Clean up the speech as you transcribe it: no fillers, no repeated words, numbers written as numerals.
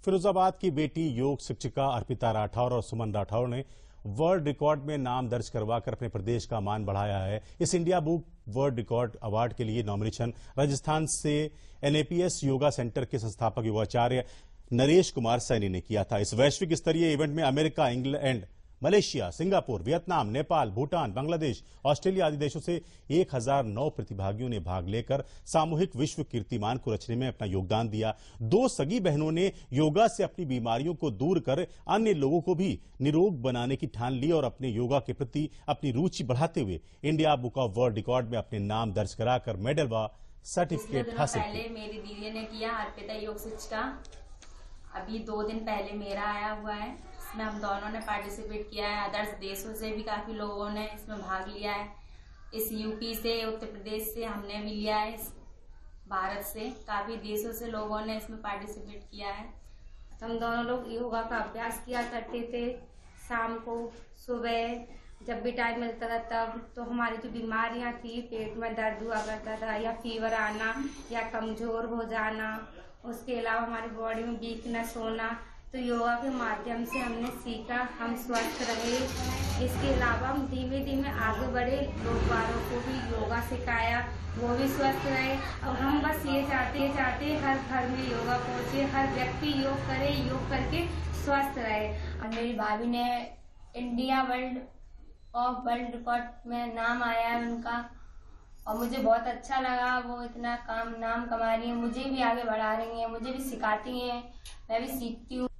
फिरोजाबाद की बेटी योग शिक्षिका अर्पिता राठौर और सुमन राठौर ने वर्ल्ड रिकॉर्ड में नाम दर्ज करवाकर अपने प्रदेश का मान बढ़ाया है। इस India book world record award के लिए नॉमिनेशन राजस्थान से एनएपीएस योगा सेंटर के संस्थापक योगाचार्य नरेश कुमार सैनी ने किया था। इस वैश्विक स्तरीय इवेंट में America, England, Malaysia, Singapore, Vietnam, Nepal, Bhutan, Bangladesh, Australia आदि देशों से 1009 प्रतिभागियों ने भाग लेकर सामूहिक विश्व कीर्तिमान को रचने में अपना योगदान दिया। दो सगी बहनों ने योगा से अपनी बीमारियों को दूर कर अन्य लोगों को भी निरोग बनाने की ठान ली और अपने योगा के प्रति अपनी रुचि बढ़ाते हुए India book of world record में अपने नाम दर्ज कराकर मेडल व सर्टिफिकेट हासिल किया। मेरी दीदी ने किया अर्पिता योग शिक्षिका, अभी 2 दिन पहले मेरा आया हुआ है। इसमें हम दोनों ने पार्टिसिपेट किया है। अदर्स देशों से भी काफी लोगों ने इसमें भाग लिया है। इस यूपी से, उत्तर प्रदेश से हमने भी लिया है। भारत से काफी देशों से लोगों ने इसमें पार्टिसिपेट किया है। हम दोनों लोग योगा का अभ्यास किया करते थे। शाम को, सुबह जब भी टाइम मिलता था तब। तो हमारी जो बीमारियां थी, पेट में दर्द हुआ करता था या फीवर आना या कमजोर हो जाना, उसके अलावा हमारी बॉडी में वीकनेस होना, तो योगा के माध्यम से हमने सीखा, हम स्वस्थ रहे। इसके अलावा हम धीमे धीमे आगे बढ़े, लोग बारों को भी योगा सिखाया, वो भी स्वस्थ रहे। और हम बस ये चाहते हर घर में योगा पहुंचे, हर व्यक्ति योग करे, योग करके स्वस्थ रहे। मेरी भाभी ने इंडिया वर्ल्ड रिकॉर्ड में नाम आया है उनका, और मुझे बहुत अच्छा लगा। वो इतना नाम कमा रही है, मुझे भी आगे बढ़ा रही है, मुझे भी सिखाती हैं, मैं भी सीखती हूँ।